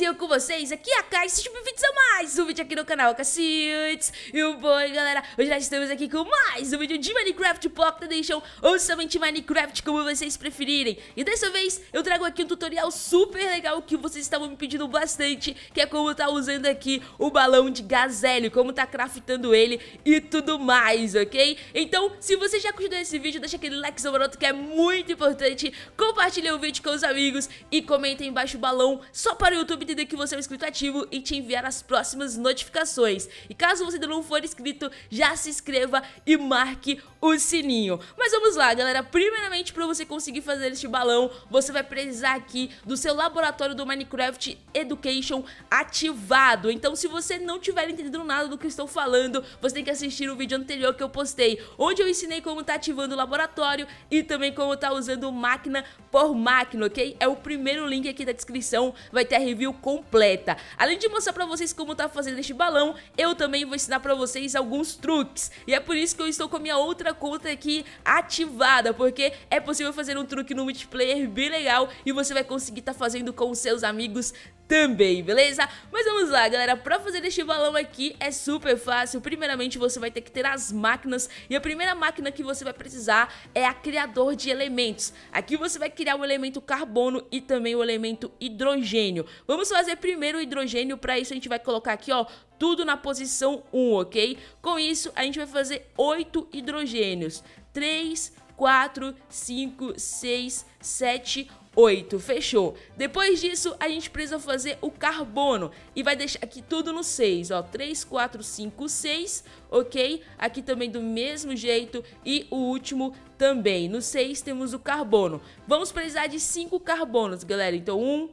e eu com vocês, aqui é a Kai, sejam bem-vindos a mais um vídeo aqui no canal Cacildes. E o boi, galera, hoje nós estamos aqui com mais um vídeo de Minecraft Pocket Edition, ou somente Minecraft, como vocês preferirem. E dessa vez eu trago aqui um tutorial super legal que vocês estavam me pedindo bastante, que é como tá usando aqui o balão de gás hélio, como tá craftando ele e tudo mais, ok? Então, se você já curtiu esse vídeo, deixa aquele like maroto que é muito importante, compartilha o vídeo com os amigos e comenta aí embaixo o balão, só para o YouTube entender que você é um inscrito ativo e te enviar as próximas notificações. E caso você ainda não for inscrito, já se inscreva e marque o sininho. Mas vamos lá, galera. Primeiramente, para você conseguir fazer este balão, você vai precisar aqui do seu laboratório do Minecraft Education ativado. Então, se você não tiver entendendo nada do que eu estou falando, você tem que assistir o vídeo anterior que eu postei, onde eu ensinei como tá ativando o laboratório e também como tá usando máquina por máquina, ok? É o primeiro link aqui da descrição, vai ter a review completa. Além de mostrar pra vocês como tá fazendo este balão, eu também vou ensinar pra vocês alguns truques. E é por isso que eu estou com a minha outra conta aqui ativada, porque é possível fazer um truque no multiplayer bem legal e você vai conseguir tá fazendo com os seus amigos também, beleza? Mas vamos lá, galera, pra fazer este balão aqui é super fácil. Primeiramente você vai ter que ter as máquinas, e a primeira máquina que você vai precisar é a criador de elementos. Aqui você vai criar o elemento carbono e também o elemento hidrogênio. Vamos fazer primeiro o hidrogênio. Pra isso a gente vai colocar aqui, ó, tudo na posição 1, ok? Com isso a gente vai fazer 8 hidrogênios. 3, 4, 5, 6, 7, 8, fechou. Depois disso a gente precisa fazer o carbono e vai deixar aqui tudo no 6, ó, 3, 4, 5, 6, ok? Aqui também do mesmo jeito e o último também. No 6 temos o carbono. Vamos precisar de 5 carbonos, galera. Então 1,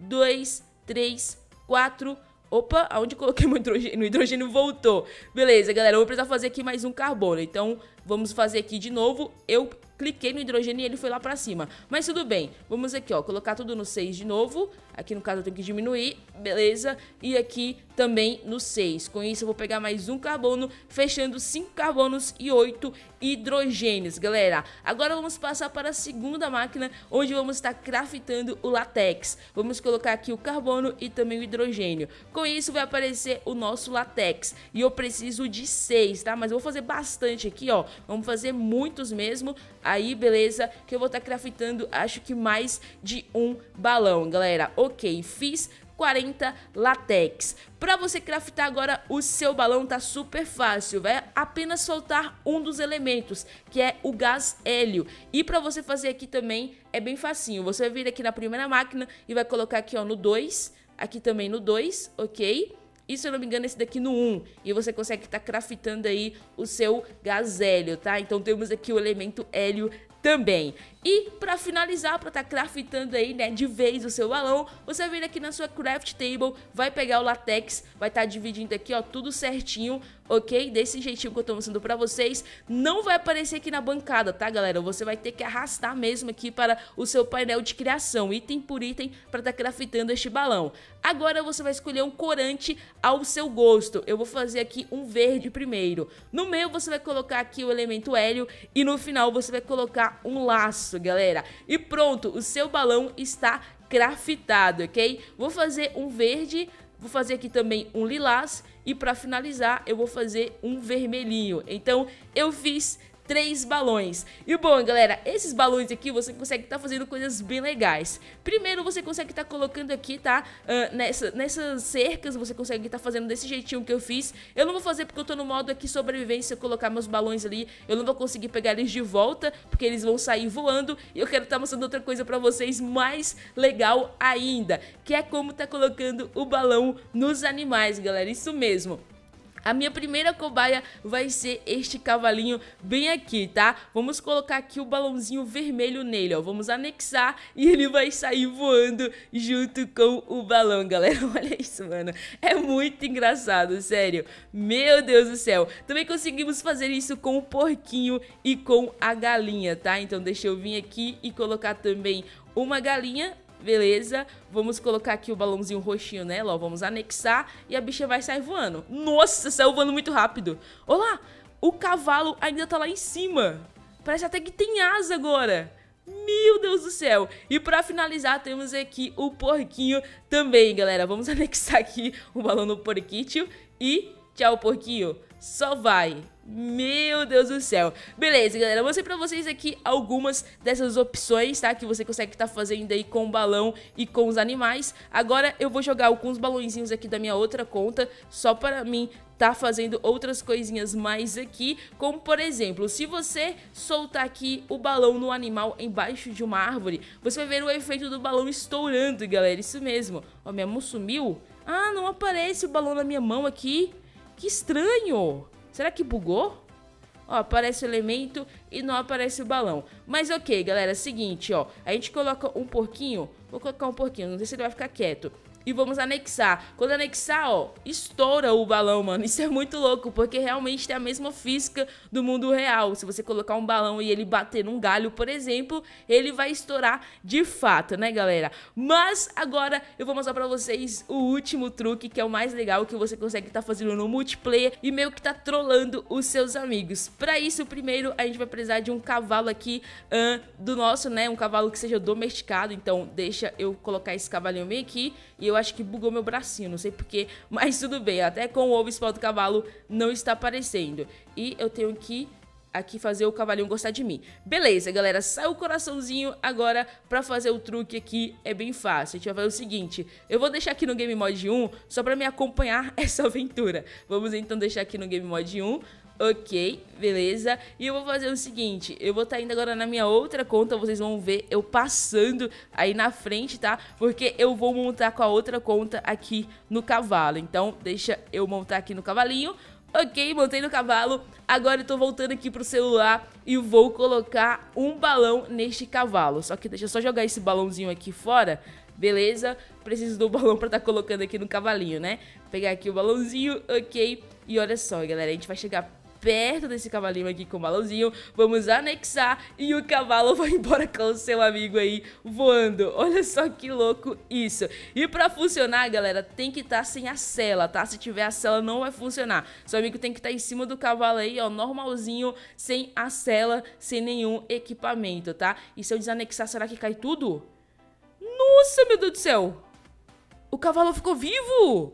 2, 3, 4... Opa, aonde eu coloquei meu hidrogênio? O hidrogênio voltou. Beleza, galera, eu vou precisar fazer aqui mais um carbono. Então, vamos fazer aqui de novo. Eu cliquei no hidrogênio e ele foi lá pra cima. Mas tudo bem, vamos aqui, ó, colocar tudo no 6 de novo. Aqui no caso eu tenho que diminuir, beleza. E aqui também no 6. Com isso eu vou pegar mais um carbono, fechando 5 carbonos e 8 hidrogênios, galera. Agora vamos passar para a segunda máquina, onde vamos estar craftando o látex. Vamos colocar aqui o carbono e também o hidrogênio. Com isso vai aparecer o nosso látex. E eu preciso de 6, tá? Mas eu vou fazer bastante aqui, ó. Vamos fazer muitos mesmo. Aí, beleza, que eu vou estar craftando, acho que mais de um balão, galera. Ok, fiz 40 látex. Pra você craftar agora o seu balão tá super fácil, vai apenas soltar um dos elementos, que é o gás hélio. E pra você fazer aqui também é bem facinho, você vai vir aqui na primeira máquina e vai colocar aqui, ó, no 2, aqui também no 2, ok? E se eu não me engano esse daqui no 1, e você consegue estar craftando aí o seu gás hélio, tá? Então temos aqui o elemento hélio também. E pra finalizar, pra estar craftando aí, né, de vez o seu balão, você vai vir aqui na sua craft table, vai pegar o látex, vai estar dividindo aqui, ó, tudo certinho, ok? Desse jeitinho que eu tô mostrando pra vocês. Não vai aparecer aqui na bancada, tá, galera? Você vai ter que arrastar mesmo aqui para o seu painel de criação, item por item, pra estar craftando este balão. Agora você vai escolher um corante ao seu gosto. Eu vou fazer aqui um verde primeiro. No meio você vai colocar aqui o elemento hélio e no final você vai colocar um laço, galera. E pronto, o seu balão está craftado, ok? Vou fazer um verde, vou fazer aqui também um lilás e para finalizar eu vou fazer um vermelhinho. Então eu fiz 3 balões. E bom, galera, esses balões aqui você consegue estar fazendo coisas bem legais. Primeiro você consegue estar colocando aqui, tá? Nessas cercas você consegue estar fazendo desse jeitinho que eu fiz. Eu não vou fazer porque eu tô no modo aqui sobrevivência, colocar meus balões ali. Eu não vou conseguir pegar eles de volta, porque eles vão sair voando. E eu quero estar mostrando outra coisa pra vocês mais legal ainda, que é como tá colocando o balão nos animais, galera. Isso mesmo. A minha primeira cobaia vai ser este cavalinho bem aqui, tá? Vamos colocar aqui o balãozinho vermelho nele, ó. Vamos anexar e ele vai sair voando junto com o balão, galera. Olha isso, mano. É muito engraçado, sério. Meu Deus do céu. Também conseguimos fazer isso com o porquinho e com a galinha, tá? Então deixa eu vir aqui e colocar também uma galinha. Beleza, vamos colocar aqui o balãozinho roxinho nela, ó, vamos anexar e a bicha vai sair voando. Nossa, saiu voando muito rápido. Olha lá, o cavalo ainda tá lá em cima. Parece até que tem asa agora. Meu Deus do céu. E pra finalizar, temos aqui o porquinho também, galera. Vamos anexar aqui o balão no porquinho. E tchau, porquinho. Só vai. Meu Deus do céu. Beleza, galera, eu mostrei pra vocês aqui algumas dessas opções, tá? Que você consegue estar fazendo aí com o balão e com os animais. Agora eu vou jogar alguns balõezinhos aqui da minha outra conta, só para mim tá fazendo outras coisinhas mais aqui, como por exemplo, se você soltar aqui o balão no animal embaixo de uma árvore, você vai ver o efeito do balão estourando, galera, isso mesmo. Ó, minha mão sumiu? Ah, não aparece o balão na minha mão aqui. Que estranho. Será que bugou? Ó, aparece o elemento e não aparece o balão. Mas ok, galera, seguinte, ó. A gente coloca um porquinho. Vou colocar um porquinho, não sei se ele vai ficar quieto. E vamos anexar. Quando anexar, ó, estoura o balão, mano. Isso é muito louco, porque realmente tem a mesma física do mundo real. Se você colocar um balão e ele bater num galho, por exemplo, ele vai estourar de fato, né, galera? Mas agora eu vou mostrar pra vocês o último truque, que é o mais legal, que você consegue estar fazendo no multiplayer e meio que tá trolando os seus amigos. Pra isso, primeiro, a gente vai precisar de um cavalo aqui do nosso, né? Um cavalo que seja domesticado. Então, deixa eu colocar esse cavalinho bem aqui. E eu acho que bugou meu bracinho, não sei porquê, mas tudo bem, até com o ovo espalhado do cavalo não está aparecendo. E eu tenho que aqui fazer o cavalinho gostar de mim. Beleza, galera, saiu o coraçãozinho. Agora, pra fazer o truque aqui é bem fácil. A gente vai fazer o seguinte, eu vou deixar aqui no Game Mode 1 só pra me acompanhar essa aventura. Vamos então deixar aqui no Game Mode 1. Ok, beleza. E eu vou fazer o seguinte, eu vou estar indo agora na minha outra conta, vocês vão ver eu passando aí na frente, tá? Porque eu vou montar com a outra conta aqui no cavalo. Então, deixa eu montar aqui no cavalinho. Ok, montei no cavalo. Agora eu tô voltando aqui pro celular e vou colocar um balão neste cavalo. Só que deixa eu só jogar esse balãozinho aqui fora. Beleza, preciso do balão pra estar colocando aqui no cavalinho, né? Pegar aqui o balãozinho, ok. E olha só, galera, a gente vai chegar perto desse cavalinho aqui com o balãozinho, vamos anexar e o cavalo vai embora com o seu amigo aí voando. Olha só que louco isso. E pra funcionar, galera, tem que estar sem a sela, tá? Se tiver a sela não vai funcionar. Seu amigo tem que estar em cima do cavalo aí, ó, normalzinho, sem a sela, sem nenhum equipamento, tá? E se eu desanexar, será que cai tudo? Nossa, meu Deus do céu! O cavalo ficou vivo!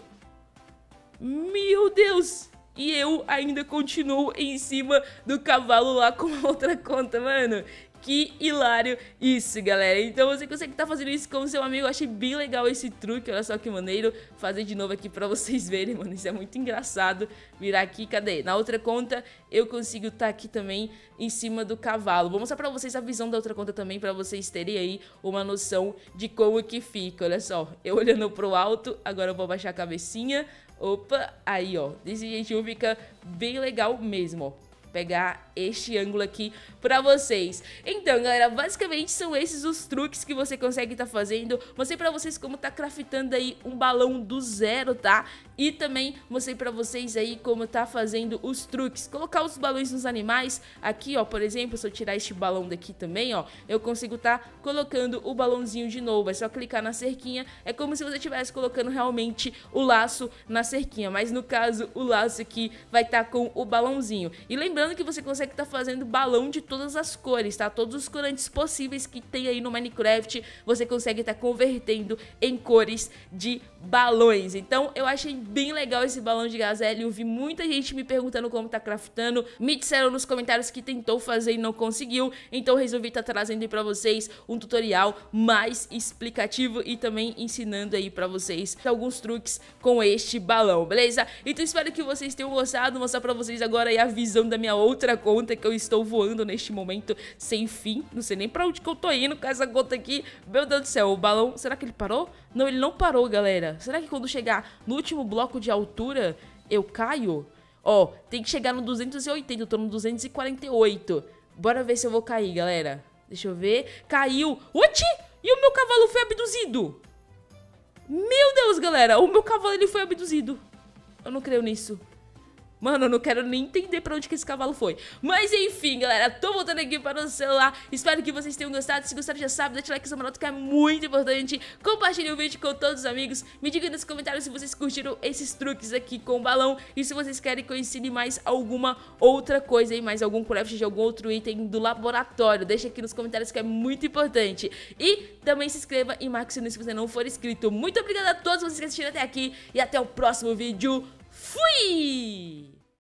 Meu Deus! E eu ainda continuo em cima do cavalo lá com a outra conta, mano. Que hilário isso, galera. Então você consegue estar fazendo isso com o seu amigo. Eu achei bem legal esse truque, olha só que maneiro. Fazer de novo aqui pra vocês verem, mano. Isso é muito engraçado. Virar aqui, cadê? Na outra conta eu consigo estar aqui também em cima do cavalo. Vou mostrar pra vocês a visão da outra conta também, pra vocês terem aí uma noção de como que fica. Olha só, eu olhando pro alto, agora eu vou abaixar a cabecinha. Opa, aí ó, desse jeitinho fica bem legal mesmo, ó. Pegar este ângulo aqui pra vocês. Então, galera, basicamente são esses os truques que você consegue estar fazendo. Mostrei pra vocês como tá craftando aí um balão do zero, tá? E também mostrei pra vocês aí como tá fazendo os truques. Colocar os balões nos animais. Aqui, ó, por exemplo, se eu tirar este balão daqui também, ó, eu consigo tá colocando o balãozinho de novo. É só clicar na cerquinha. É como se você estivesse colocando realmente o laço na cerquinha. Mas no caso, o laço aqui vai estar com o balãozinho. E lembrando que você consegue estar fazendo balão de todas as cores, tá? Todos os corantes possíveis que tem aí no Minecraft, você consegue estar convertendo em cores de balões. Então, eu achei bem legal esse balão de gazelle. Eu vi muita gente me perguntando como tá craftando. Me disseram nos comentários que tentou fazer e não conseguiu. Então, resolvi estar trazendo aí pra vocês um tutorial mais explicativo e também ensinando aí pra vocês alguns truques com este balão, beleza? Então, espero que vocês tenham gostado. Vou mostrar pra vocês agora aí a visão da minha outra conta, que eu estou voando neste momento sem fim. Não sei nem pra onde que eu tô indo com essa conta aqui. Meu Deus do céu, o balão, será que ele parou? Não, ele não parou, galera. Será que quando chegar no último bloco de altura eu caio? Ó, tem que chegar no 280, eu tô no 248. Bora ver se eu vou cair, galera. Deixa eu ver. Caiu. Oxi! E o meu cavalo foi abduzido. Meu Deus, galera, o meu cavalo ele foi abduzido. Eu não creio nisso. Mano, eu não quero nem entender pra onde que esse cavalo foi. Mas enfim, galera, tô voltando aqui para o celular. Espero que vocês tenham gostado. Se gostaram, já sabe, deixa o like, maroto, que é muito importante. Compartilhe o vídeo com todos os amigos. Me diga nos comentários se vocês curtiram esses truques aqui com o balão. E se vocês querem que eu ensine mais alguma outra coisa aí, mais algum craft de algum outro item do laboratório. Deixa aqui nos comentários que é muito importante. E também se inscreva e marque o sininho se você não for inscrito. Muito obrigada a todos vocês que assistiram até aqui. E até o próximo vídeo. Fui!